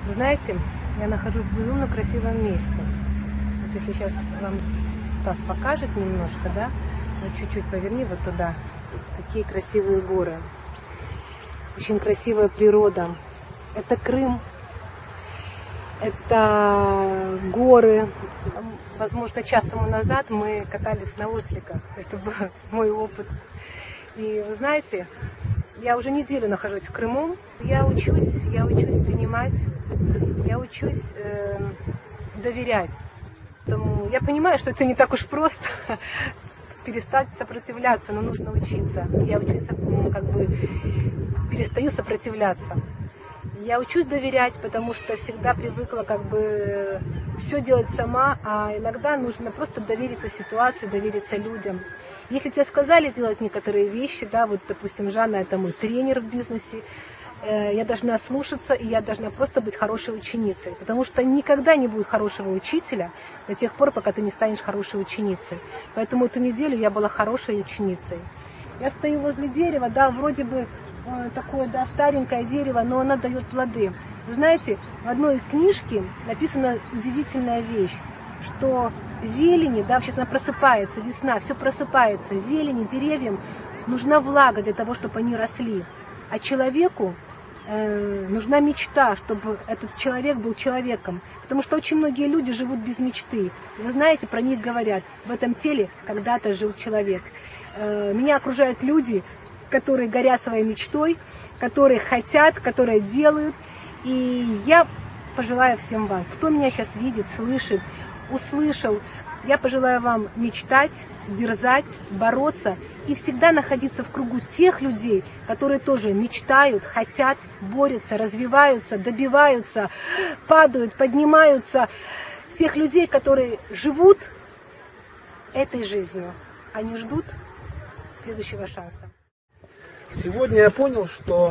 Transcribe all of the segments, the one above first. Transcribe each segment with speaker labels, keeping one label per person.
Speaker 1: Вы знаете, я нахожусь в безумно красивом месте. Вот если сейчас вам Стас покажет немножко, да, вот чуть-чуть поверни вот туда. Какие красивые горы. Очень красивая природа. Это Крым, это горы. Возможно, час тому назад мы катались на осликах. Это был мой опыт. И вы знаете, я уже неделю нахожусь в Крыму. Я учусь принимать, я учусь доверять. Поэтому я понимаю, что это не так уж просто перестать сопротивляться, но нужно учиться. Я учусь, перестаю сопротивляться. Я учусь доверять, потому что всегда привыкла все делать сама, а иногда нужно просто довериться ситуации, довериться людям. Если тебе сказали делать некоторые вещи, да, вот, допустим, Жанна, это мой тренер в бизнесе, я должна слушаться, и я должна просто быть хорошей ученицей, потому что никогда не будет хорошего учителя до тех пор, пока ты не станешь хорошей ученицей. Поэтому эту неделю я была хорошей ученицей. Я стою возле дерева, да, вроде бы такое, да, старенькое дерево, но оно дает плоды. Вы знаете, в одной книжке написана удивительная вещь, что зелени, да, сейчас она просыпается, весна, все просыпается, зелени, деревьям нужна влага для того, чтобы они росли. А человеку нужна мечта, чтобы этот человек был человеком. Потому что очень многие люди живут без мечты. Вы знаете, про них говорят, в этом теле когда-то жил человек. Меня окружают люди, которые горят своей мечтой, которые хотят, которые делают. И я пожелаю всем вам, кто меня сейчас видит, слышит, услышал, я пожелаю вам мечтать, дерзать, бороться и всегда находиться в кругу тех людей, которые тоже мечтают, хотят, борются, развиваются, добиваются, падают, поднимаются. Тех людей, которые живут этой жизнью, они ждут следующего шанса.
Speaker 2: Сегодня я понял, что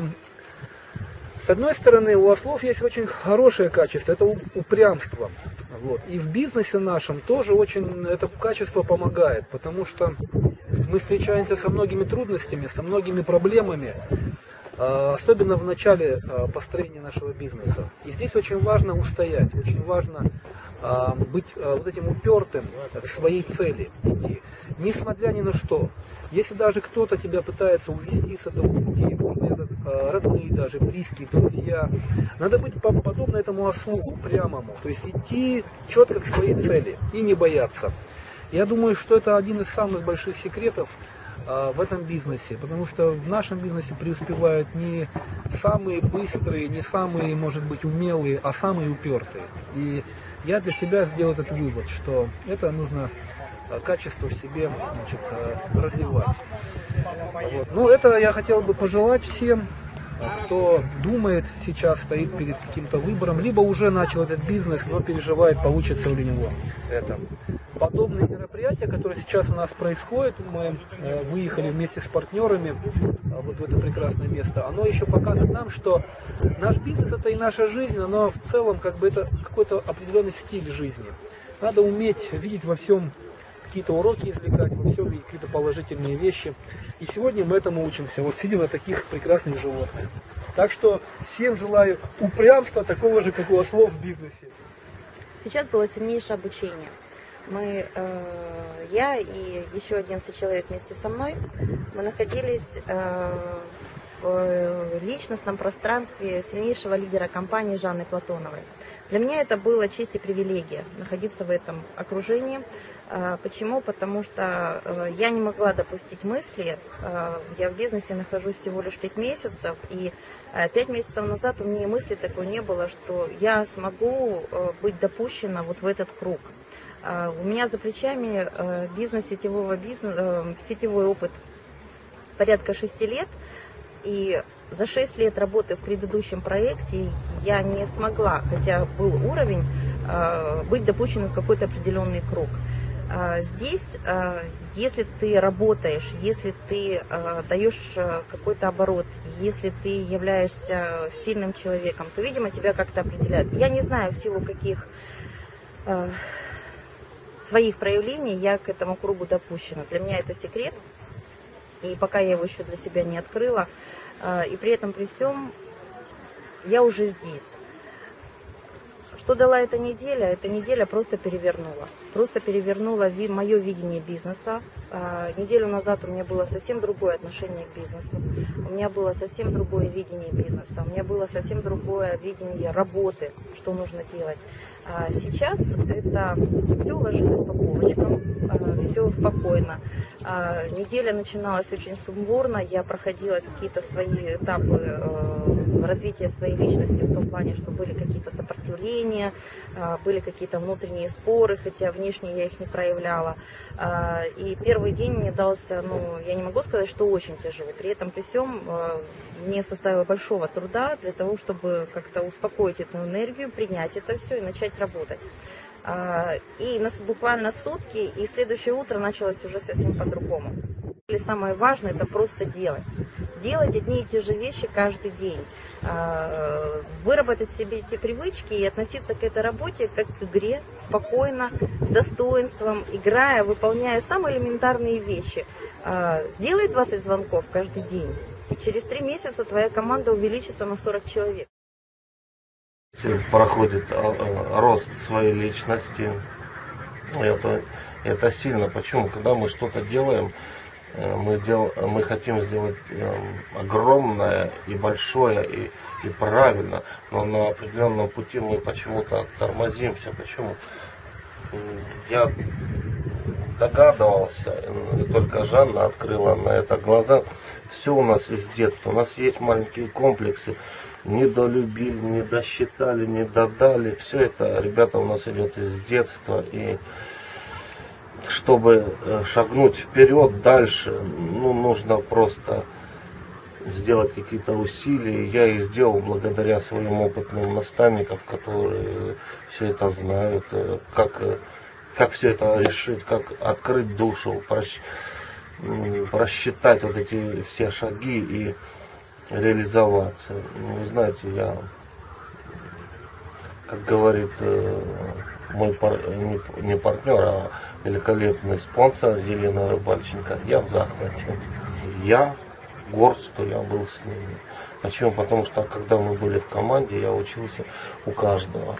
Speaker 2: с одной стороны у ослов есть очень хорошее качество, это упрямство. Вот. И в бизнесе нашем тоже очень это качество помогает, потому что мы встречаемся со многими трудностями, со многими проблемами, особенно в начале построения нашего бизнеса. И здесь очень важно устоять, очень важно быть вот этим упертым к своей цели идти, несмотря ни на что. Если даже кто-то тебя пытается увести с этого пути, может быть, это родные даже, близкие, друзья, надо быть подобно этому ослу, упрямому, то есть идти четко к своей цели и не бояться. Я думаю, что это один из самых больших секретов в этом бизнесе, потому что в нашем бизнесе преуспевают не самые быстрые, не самые, может быть, умелые, а самые упертые. И я для себя сделал этот вывод, что это нужно качество в себе, значит, развивать. Вот. Ну, это я хотел бы пожелать всем, кто думает, сейчас стоит перед каким-то выбором, либо уже начал этот бизнес, но переживает, получится ли у него это. Подобные мероприятия, которые сейчас у нас происходят, мы выехали вместе с партнерами вот в это прекрасное место, оно еще показывает нам, что наш бизнес это и наша жизнь, но в целом это какой-то определенный стиль жизни. Надо уметь видеть во всем какие-то уроки извлекать, во всем видеть какие-то положительные вещи. И сегодня мы этому учимся. Вот сидим на таких прекрасных животных. Так что всем желаю упрямства, такого же, как у ослов в бизнесе.
Speaker 3: Сейчас было сильнейшее обучение. Я и еще 11 человек вместе со мной, мы находились в личностном пространстве сильнейшего лидера компании Жанны Платоновой. Для меня это было честь и привилегия находиться в этом окружении. Почему? Потому что я не могла допустить мысли, я в бизнесе нахожусь всего лишь 5 месяцев, и 5 месяцев назад у меня и мысли такой не было, что я смогу быть допущена вот в этот круг. У меня за плечами сетевой опыт порядка 6 лет, и за 6 лет работы в предыдущем проекте я не смогла, хотя был уровень, быть допущенным в какой-то определенный круг. Здесь, если ты работаешь, если ты даешь какой-то оборот, если ты являешься сильным человеком, то, видимо, тебя как-то определяют. Я не знаю, в силу каких своих проявлений я к этому кругу допущена. Для меня это секрет, и пока я его еще для себя не открыла, и при этом при всем я уже здесь. Что дала эта неделя? Эта неделя просто перевернула. Просто перевернула мое видение бизнеса. Неделю назад у меня было совсем другое отношение к бизнесу. У меня было совсем другое видение бизнеса. У меня было совсем другое видение работы, что нужно делать. Сейчас это все ложилось по полочкам, все спокойно. Неделя начиналась очень сумбурно. Я проходила какие-то свои этапы развития своей личности в том плане, что были какие-то сопротивления, были какие-то внутренние споры, хотя внешне я их не проявляла. И первый день мне дался, я не могу сказать, что очень тяжело. При этом, при всем, мне составило большого труда для того, чтобы как-то успокоить эту энергию, принять это все и начать работать. И буквально сутки, и следующее утро началось уже совсем по-другому. И самое важное — это просто делать. Делать одни и те же вещи каждый день. Выработать себе эти привычки и относиться к этой работе как к игре, спокойно, с достоинством, играя, выполняя самые элементарные вещи. Сделай 20 звонков каждый день, и через 3 месяца твоя команда увеличится на 40 человек.
Speaker 4: Проходит рост своей личности. Это сильно. Почему? Когда мы что-то делаем, мы хотим сделать огромное и большое и правильно, но на определенном пути мы почему-то тормозимся. Почему? Я догадывался, и только Жанна открыла на это глаза. Все у нас из детства. У нас есть маленькие комплексы. Недолюбили, не досчитали, не додали. Все это, ребята, у нас идет из детства. И чтобы шагнуть вперед дальше, нужно просто сделать какие-то усилия. Я их сделал благодаря своим опытным наставникам, которые все это знают, как все это решить, как открыть душу, просчитать вот эти все шаги и реализоваться. Вы знаете, я, как говорит мой не партнер, а великолепный спонсор Елена Рыбальченко, я в захвате. Я горд, что я был с ними. Почему? Потому что когда мы были в команде, я учился у каждого.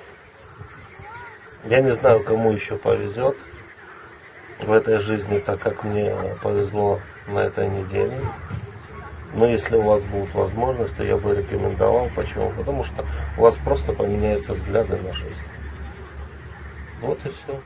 Speaker 4: Я не знаю, кому еще повезет в этой жизни, так как мне повезло на этой неделе. Но если у вас будут возможности, то я бы рекомендовал. Почему? Потому что у вас просто поменяются взгляды на жизнь. Вот и все.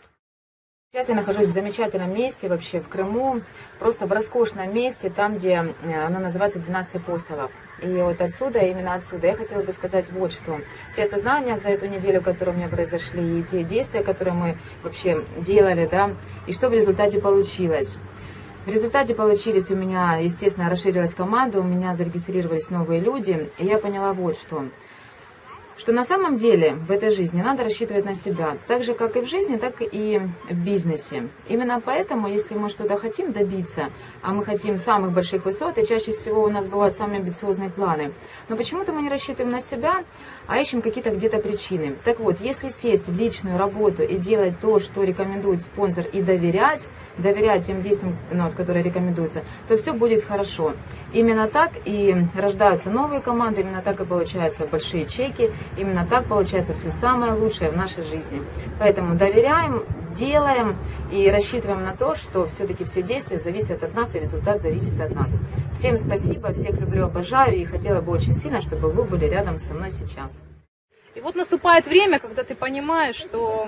Speaker 5: Сейчас я нахожусь в замечательном месте, вообще в Крыму, просто в роскошном месте, там, где оно называется 12 апостолов. И вот отсюда, именно отсюда, я хотела бы сказать вот что. Те осознания за эту неделю, которые у меня произошли, и те действия, которые мы вообще делали, да, и что в результате получилось. В результате получились у меня, естественно, расширилась команда, у меня зарегистрировались новые люди, и я поняла вот что. Что на самом деле в этой жизни надо рассчитывать на себя, так же, как и в жизни, так и в бизнесе. Именно поэтому, если мы что-то хотим добиться, а мы хотим самых больших высот, и чаще всего у нас бывают самые амбициозные планы, но почему-то мы не рассчитываем на себя, а ищем какие-то где-то причины. Так вот, если сесть в личную работу и делать то, что рекомендует спонсор, и доверять тем действиям, которые рекомендуются, то все будет хорошо. Именно так и рождаются новые команды, именно так и получаются большие чеки, именно так получается все самое лучшее в нашей жизни. Поэтому доверяем, делаем и рассчитываем на то, что все-таки все действия зависят от нас, и результат зависит от нас. Всем спасибо, всех люблю, обожаю, и хотела бы очень сильно, чтобы вы были рядом со мной сейчас.
Speaker 6: И вот наступает время, когда ты понимаешь, что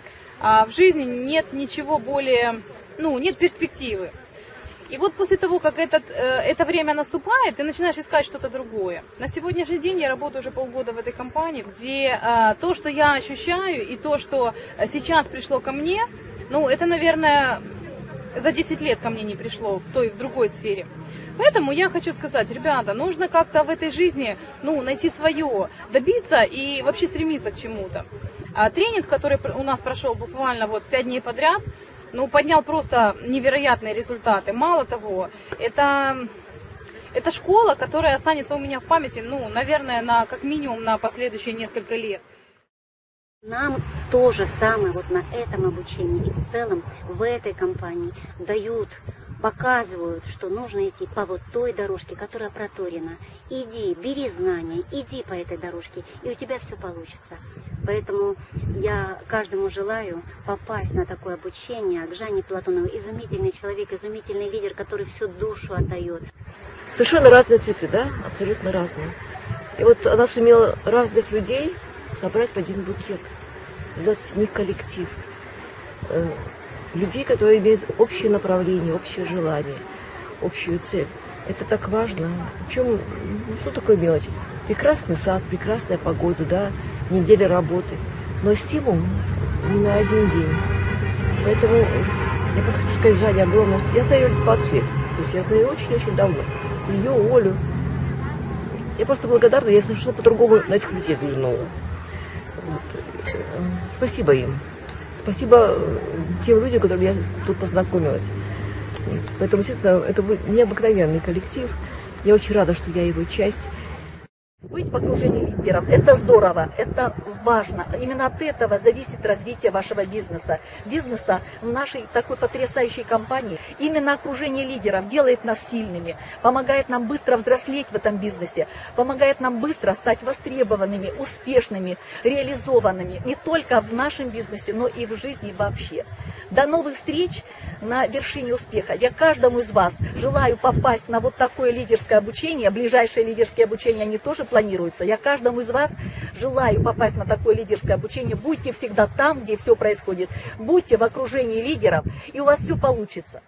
Speaker 6: в жизни нет ничего более, нет перспективы. И вот после того, как это время наступает, ты начинаешь искать что-то другое. На сегодняшний день я работаю уже полгода в этой компании, где то, что я ощущаю, и то, что сейчас пришло ко мне, это, наверное, за 10 лет ко мне не пришло в другой сфере. Поэтому я хочу сказать, ребята, нужно как-то в этой жизни, найти свое, добиться и вообще стремиться к чему-то. Тренинг, который у нас прошел буквально 5 дней подряд, поднял просто невероятные результаты. Мало того, это школа, которая останется у меня в памяти, наверное, как минимум на последующие несколько лет.
Speaker 7: Нам то же самое на этом обучении и в целом в этой компании дают показывают, что нужно идти по вот той дорожке, которая проторена. Иди, бери знания, иди по этой дорожке, и у тебя все получится. Поэтому я каждому желаю попасть на такое обучение к Жанне Платоновой. Изумительный человек, изумительный лидер, который всю душу отдает.
Speaker 8: Совершенно разные цветы, да? Абсолютно разные. И вот она сумела разных людей собрать в один букет, сделать с них коллектив. Людей, которые имеют общее направление, общее желание, общую цель. Это так важно. Причем, что такое мелочь? Прекрасный сад, прекрасная погода, да, неделя работы. Но стимул не на один день. Поэтому я хочу сказать Жанне огромное. Я знаю ее 20 лет. То есть я знаю ее очень-очень давно. Ее, Олю. Я просто благодарна, я совершенно по-другому на этих людей взглянула. Вот. Спасибо им. Спасибо тем людям, которым я тут познакомилась. Поэтому, действительно, это будет необыкновенный коллектив. Я очень рада, что я его часть.
Speaker 9: Быть в окружении лидеров – это здорово, это важно. Именно от этого зависит развитие вашего бизнеса. Бизнеса в нашей такой потрясающей компании. Именно окружение лидеров делает нас сильными, помогает нам быстро взрослеть в этом бизнесе, помогает нам быстро стать востребованными, успешными, реализованными. Не только в нашем бизнесе, но и в жизни вообще. До новых встреч на вершине успеха. Я каждому из вас желаю попасть на вот такое лидерское обучение. Ближайшие лидерские обучения, они тоже планируются. Я каждому из вас желаю попасть на такое лидерское обучение. Будьте всегда там, где все происходит. Будьте в окружении лидеров, и у вас все получится.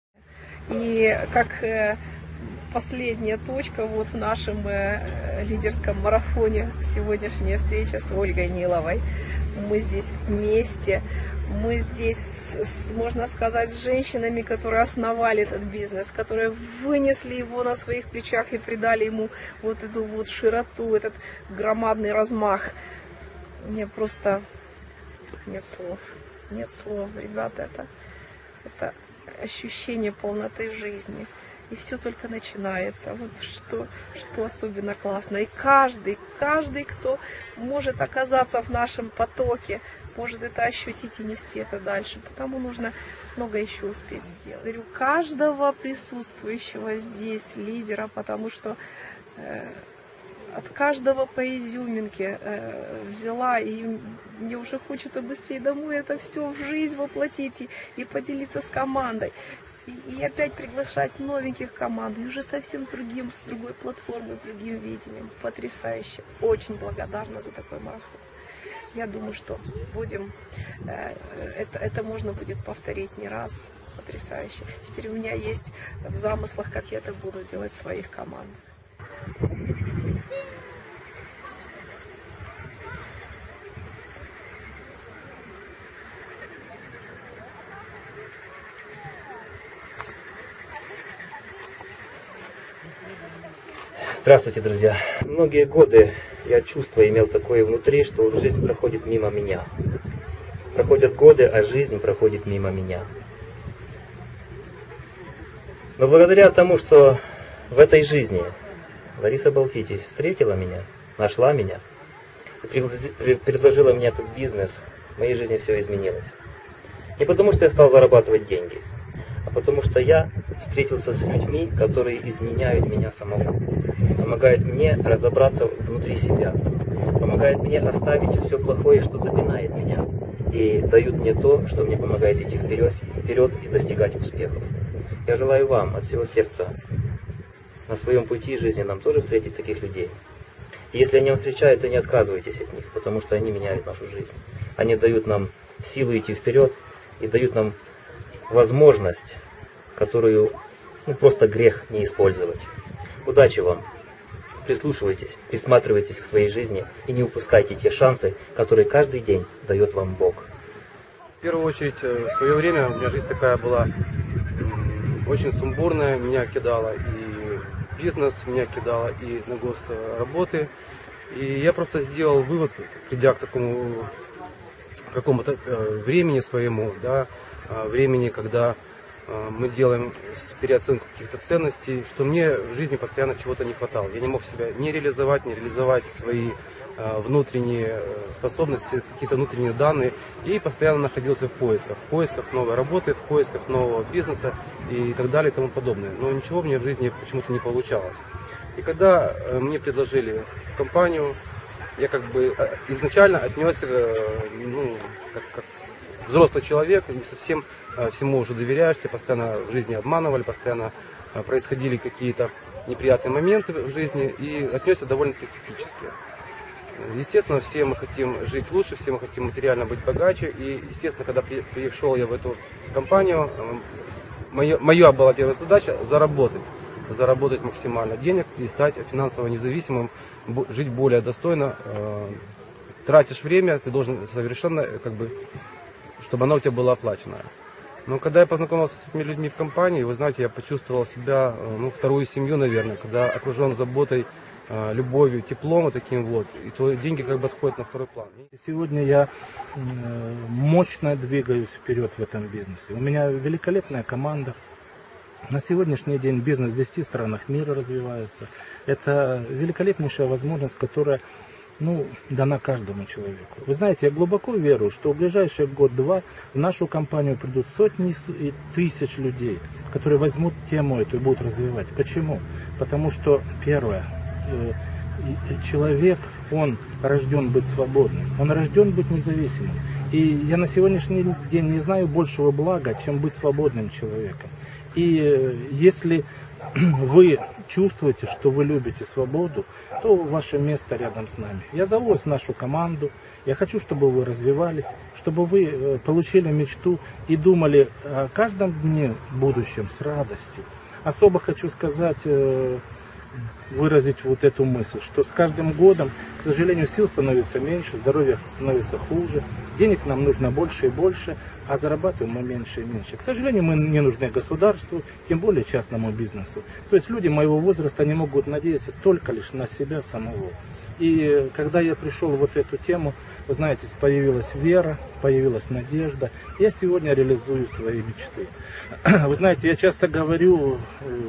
Speaker 1: И как последняя точка вот в нашем лидерском марафоне, сегодняшняя встреча с Ольгой Ниловой. Мы здесь вместе, мы здесь, можно сказать, с женщинами, которые основали этот бизнес, которые вынесли его на своих плечах и придали ему вот эту вот широту, этот громадный размах. Мне просто нет слов. Нет слов, ребята, это ощущение полноты жизни. И все только начинается. Вот что особенно классно. И каждый, кто может оказаться в нашем потоке, может это ощутить и нести это дальше. Потому нужно много еще успеть сделать. Говорю, каждого присутствующего здесь лидера, потому что от каждого по изюминке взяла, и мне уже хочется быстрее домой это все в жизнь воплотить и поделиться с командой. И опять приглашать новеньких команд, и уже совсем с другой платформы, с другим видением. Потрясающе. Очень благодарна за такой марафон. Я думаю, что будем, это можно будет повторить не раз. Потрясающе. Теперь у меня есть в замыслах, как я это буду делать в своих командах.
Speaker 10: Здравствуйте, друзья. Многие годы я чувство имел такое внутри, что жизнь проходит мимо меня. Проходят годы, а жизнь проходит мимо меня. Но благодаря тому, что в этой жизни Лариса Балфитис встретила меня, нашла меня и предложила мне этот бизнес, в моей жизни все изменилось. Не потому, что я стал зарабатывать деньги, а потому что я встретился с людьми, которые изменяют меня самого. Помогают мне разобраться внутри себя. Помогают мне оставить все плохое, что запинает меня. И дают мне то, что мне помогает идти вперед и достигать успехов. Я желаю вам от всего сердца на своем пути жизненном тоже встретить таких людей. И если они вам встречаются, не отказывайтесь от них, потому что они меняют нашу жизнь. Они дают нам силу идти вперед и дают нам возможность, которую просто грех не использовать. Удачи вам! Прислушивайтесь, присматривайтесь к своей жизни и не упускайте те шансы, которые каждый день дает вам Бог.
Speaker 11: В первую очередь, в свое время у меня жизнь такая была очень сумбурная, меня кидало и бизнес, меня кидало и на госработы. И я просто сделал вывод, придя к такому какому-то времени своему, да, времени, когда мы делаем переоценку каких-то ценностей, что мне в жизни постоянно чего-то не хватало. Я не мог себя не реализовать свои внутренние способности, какие-то внутренние данные, и постоянно находился в поисках новой работы, в поисках нового бизнеса и так далее и тому подобное. Но ничего мне в жизни почему-то не получалось. И когда мне предложили в компанию, я как бы изначально отнесся, как взрослый человек, не совсем всему уже доверяешь, тебя постоянно в жизни обманывали, постоянно происходили какие-то неприятные моменты в жизни, и отнесся довольно-таки скептически. Естественно, все мы хотим жить лучше, все мы хотим материально быть богаче, и, естественно, когда пришел я в эту компанию, моя была первая задача заработать максимально денег и стать финансово независимым, жить более достойно. Тратишь время, ты должен совершенно, чтобы оно у тебя было оплачено. Но когда я познакомился с этими людьми в компании, вы знаете, я почувствовал себя, вторую семью, наверное, когда окружен заботой, любовью, теплом вот таким вот, и то деньги отходят на второй план.
Speaker 12: Сегодня я мощно двигаюсь вперед в этом бизнесе. У меня великолепная команда. На сегодняшний день бизнес в 10 странах мира развивается. Это великолепнейшая возможность, которая дана каждому человеку. Вы знаете, я глубоко верю, что в ближайший год-два в нашу компанию придут сотни и тысяч людей, которые возьмут тему эту и будут развивать. Почему? Потому что, первое, человек, он рожден быть свободным, он рожден быть независимым. И я на сегодняшний день не знаю большего блага, чем быть свободным человеком. И если вы чувствуете, что вы любите свободу, то ваше место рядом с нами. Я зову вас в нашу команду. Я хочу, чтобы вы развивались, чтобы вы получили мечту и думали о каждом дне будущем с радостью. Особо хочу сказать, выразить вот эту мысль, что с каждым годом, к сожалению, сил становится меньше, здоровье становится хуже, денег нам нужно больше и больше, а зарабатываем мы меньше и меньше. К сожалению, мы не нужны государству, тем более частному бизнесу. То есть люди моего возраста не могут надеяться только лишь на себя самого. И когда я пришел в вот эту тему, вы знаете, появилась вера, появилась надежда. Я сегодня реализую свои мечты. Вы знаете, я часто говорю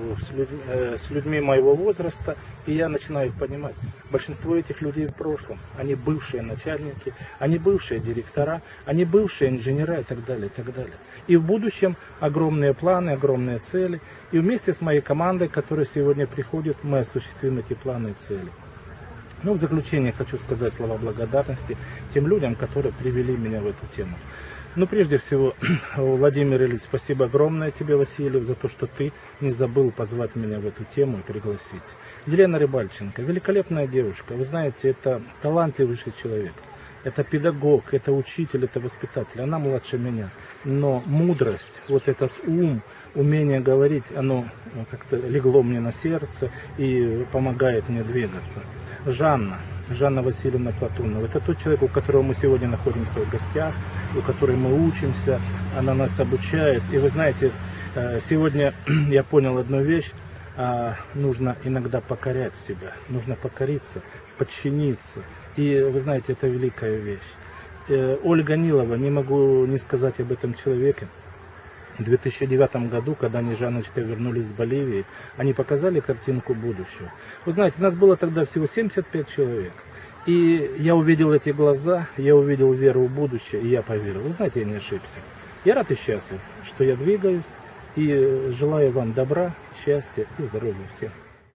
Speaker 12: с людьми моего возраста, и я начинаю их понимать. Большинство этих людей в прошлом, они бывшие начальники, они бывшие директора, они бывшие инженера и так далее, и так далее. И в будущем огромные планы, огромные цели. И вместе с моей командой, которая сегодня приходит, мы осуществим эти планы и цели. В заключение хочу сказать слова благодарности тем людям, которые привели меня в эту тему. Прежде всего, Владимир Ильич, спасибо огромное тебе, Василий, за то, что ты не забыл позвать меня в эту тему и пригласить. Елена Рыбальченко, великолепная девушка, вы знаете, это талантливейший человек. Это педагог, это учитель, это воспитатель. Она младше меня. Но мудрость, вот этот ум, умение говорить, оно как-то легло мне на сердце и помогает мне двигаться. Жанна Васильевна Платунова. Это тот человек, у которого мы сегодня находимся в гостях, у которой мы учимся, она нас обучает. И вы знаете, сегодня я понял одну вещь, нужно иногда покорять себя, нужно покориться, подчиниться. И вы знаете, это великая вещь. Ольга Нилова, не могу не сказать об этом человеке. В 2009 году, когда они с Жанночкой вернулись с Боливии, они показали картинку будущего. Вы знаете, нас было тогда всего 75 человек. И я увидел эти глаза, я увидел веру в будущее, и я поверил. Вы знаете, я не ошибся. Я рад и счастлив, что я двигаюсь, и желаю вам добра, счастья и здоровья всем.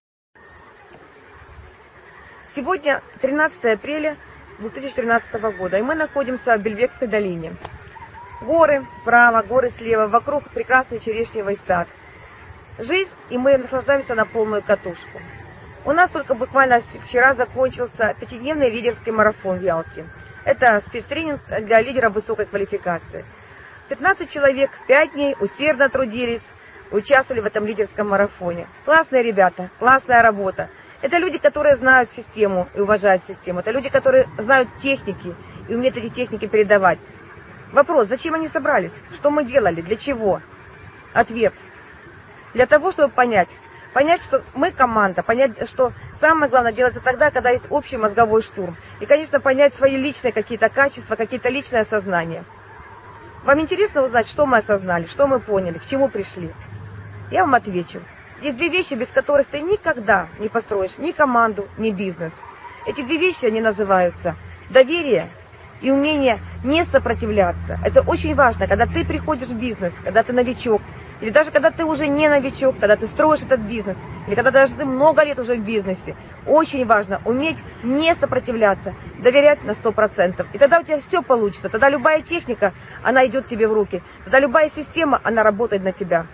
Speaker 13: Сегодня 13 апреля 2013 года, и мы находимся в Бельбекской долине. Горы справа, горы слева, вокруг прекрасный черешневый сад. Жизнь, и мы наслаждаемся на полную катушку. У нас только буквально вчера закончился 5-дневный лидерский марафон в Ялте. Это спецтренинг для лидеров высокой квалификации. 15 человек 5 дней усердно трудились, участвовали в этом лидерском марафоне. Классные ребята, классная работа. Это люди, которые знают систему и уважают систему. Это люди, которые знают техники и умеют эти техники передавать. Вопрос, зачем они собрались? Что мы делали? Для чего? Ответ. Для того, чтобы понять, что мы команда, понять, что самое главное делается тогда, когда есть общий мозговой штурм. И, конечно, понять свои личные какие-то качества, какие-то личные осознания. Вам интересно узнать, что мы осознали, что мы поняли, к чему пришли? Я вам отвечу. Есть 2 вещи, без которых ты никогда не построишь ни команду, ни бизнес. Эти две вещи, они называются доверие и умение не сопротивляться. Это очень важно, когда ты приходишь в бизнес, когда ты новичок, или даже когда ты уже не новичок, когда ты строишь этот бизнес, или когда даже ты много лет уже в бизнесе. Очень важно уметь не сопротивляться, доверять на 100%. И тогда у тебя все получится. Тогда любая техника, она идет тебе в руки. Тогда любая система, она работает на тебя.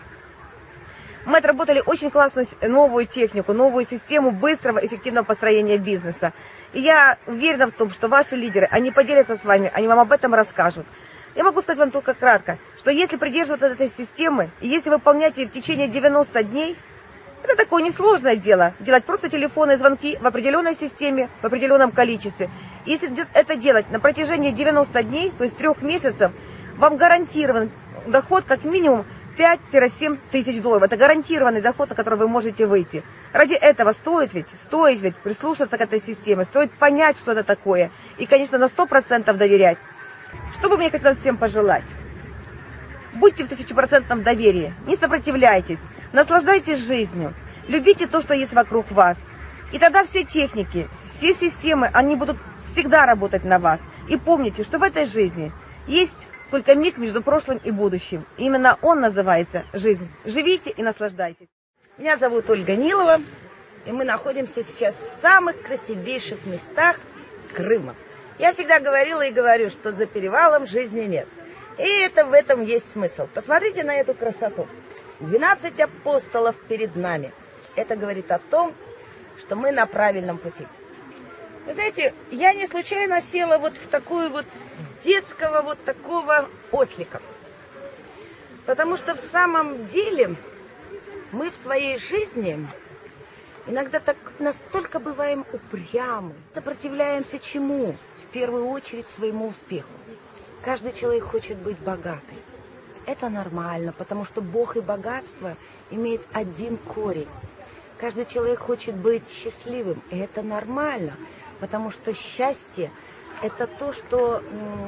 Speaker 13: Мы отработали очень классную новую технику, новую систему быстрого, эффективного построения бизнеса. И я уверена в том, что ваши лидеры, они поделятся с вами, они вам об этом расскажут. Я могу сказать вам только кратко, что если придерживаться этой системы, и если выполнять ее в течение 90 дней, это такое несложное дело, делать просто телефонные звонки в определенной системе, в определенном количестве. Если это делать на протяжении 90 дней, то есть 3 месяцев, вам гарантирован доход как минимум 5-7 тысяч долларов. Это гарантированный доход, на который вы можете выйти. Ради этого стоит ведь прислушаться к этой системе, стоит понять, что это такое. И, конечно, на 100% доверять. Что бы мне хотелось всем пожелать? Будьте в 1000% доверии, не сопротивляйтесь, наслаждайтесь жизнью, любите то, что есть вокруг вас. И тогда все техники, все системы, они будут всегда работать на вас. И помните, что в этой жизни есть только миг между прошлым и будущим. И именно он называется жизнь. Живите и наслаждайтесь.
Speaker 14: Меня зовут Ольга Нилова, и мы находимся сейчас в самых красивейших местах Крыма. Я всегда говорила и говорю, что за перевалом жизни нет. И в этом есть смысл. Посмотрите на эту красоту. 12 апостолов перед нами. Это говорит о том, что мы на правильном пути. Вы знаете, я не случайно села вот в такую вот детского вот такого ослика. Потому что в самом деле мы в своей жизни иногда так настолько бываем упрямы, сопротивляемся чему? В первую очередь своему успеху. Каждый человек хочет быть богатым. Это нормально, потому что Бог и богатство имеют один корень. Каждый человек хочет быть счастливым, и это нормально, потому что счастье – это то, что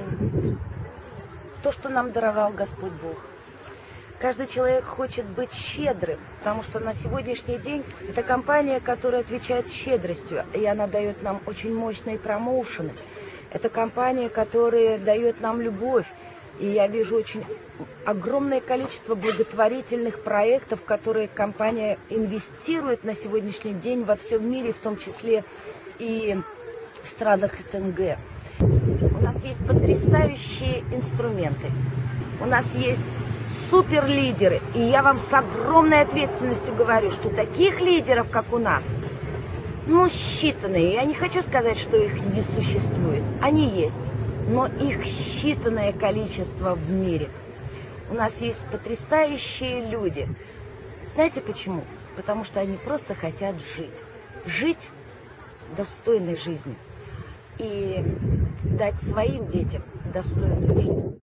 Speaker 14: нам даровал Господь Бог. Каждый человек хочет быть щедрым, потому что на сегодняшний день это компания, которая отвечает щедростью, и она дает нам очень мощные промоушены. Это компания, которая дает нам любовь. И я вижу очень огромное количество благотворительных проектов, которые компания инвестирует на сегодняшний день во всем мире, в том числе и в странах СНГ. У нас есть потрясающие инструменты. У нас есть суперлидеры. И я вам с огромной ответственностью говорю, что таких лидеров, как у нас, считанные. Я не хочу сказать, что их не существует. Они есть. Но их считанное количество в мире. У нас есть потрясающие люди. Знаете почему? Потому что они просто хотят жить. Жить достойной жизнью. И дать своим детям достойную жизнь.